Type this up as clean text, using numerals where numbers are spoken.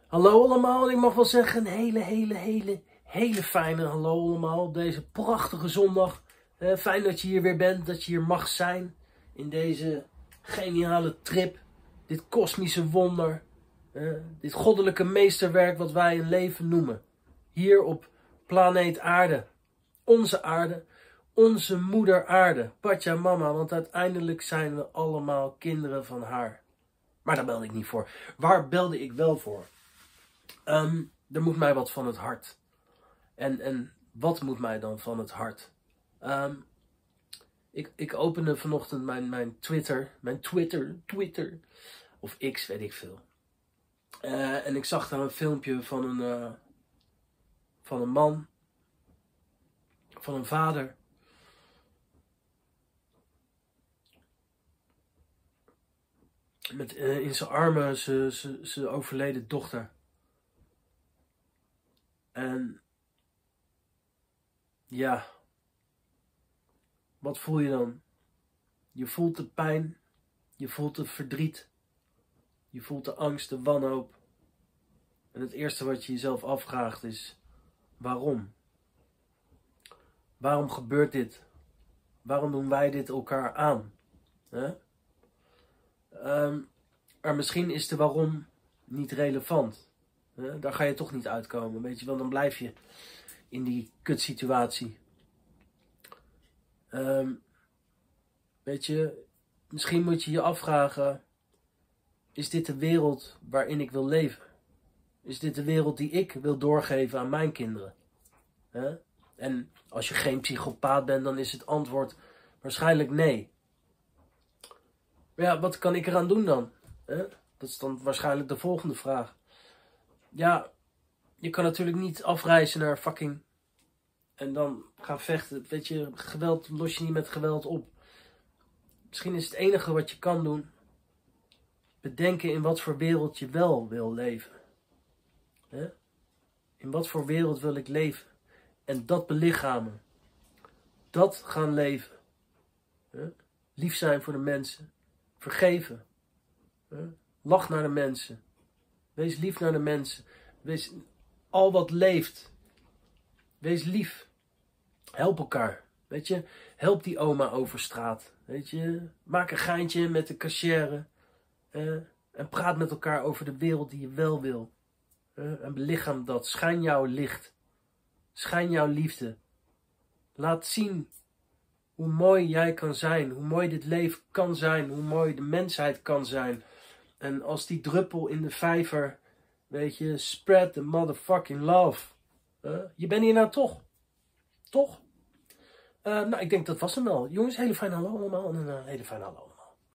Hallo allemaal, ik mag wel zeggen een hele fijne hallo allemaal op deze prachtige zondag. Fijn dat je hier weer bent, dat je hier mag zijn in deze geniale trip. Dit kosmische wonder, dit goddelijke meesterwerk wat wij een leven noemen. Hier op planeet aarde, onze moeder aarde, Pachamama, want uiteindelijk zijn we allemaal kinderen van haar. Maar daar belde ik niet voor. Waar belde ik wel voor? Er moet mij wat van het hart. En wat moet mij dan van het hart? Ik opende vanochtend mijn Twitter. Of X, weet ik veel. En ik zag daar een filmpje van een man. Van een vader. Met in zijn armen zijn overleden dochter. En ja, wat voel je dan? Je voelt de pijn, je voelt het verdriet, je voelt de angst, de wanhoop. En het eerste wat je jezelf afvraagt is, waarom? Waarom gebeurt dit? Waarom doen wij dit elkaar aan? Maar misschien is de waarom niet relevant. Daar ga je toch niet uitkomen, weet je wel, dan blijf je in die kutsituatie. Weet je, misschien moet je je afvragen, is dit de wereld waarin ik wil leven? Is dit de wereld die ik wil doorgeven aan mijn kinderen? En als je geen psychopaat bent, dan is het antwoord waarschijnlijk nee. Maar ja, wat kan ik eraan doen dan? Dat is dan waarschijnlijk de volgende vraag. Ja, je kan natuurlijk niet afreizen naar fucking en dan gaan vechten. Weet je, geweld los je niet met geweld op. Misschien is het enige wat je kan doen, bedenken in wat voor wereld je wel wil leven. In wat voor wereld wil ik leven? En dat belichamen. Dat gaan leven. Lief zijn voor de mensen. Vergeven. Lach naar de mensen. Wees lief naar de mensen. Wees al wat leeft. Wees lief. Help elkaar. Weet je, help die oma over straat. Weet je, maak een geintje met de cachère. En praat met elkaar over de wereld die je wel wil. En belichaam dat. Schijn jouw licht. Schijn jouw liefde. Laat zien hoe mooi jij kan zijn. Hoe mooi dit leven kan zijn. Hoe mooi de mensheid kan zijn. En als die druppel in de vijver, weet je, spread the motherfucking love. Je bent hier nou toch. Toch? Nou, ik denk dat was hem wel. Jongens, hele fijne hallo allemaal en een hele fijne hallo.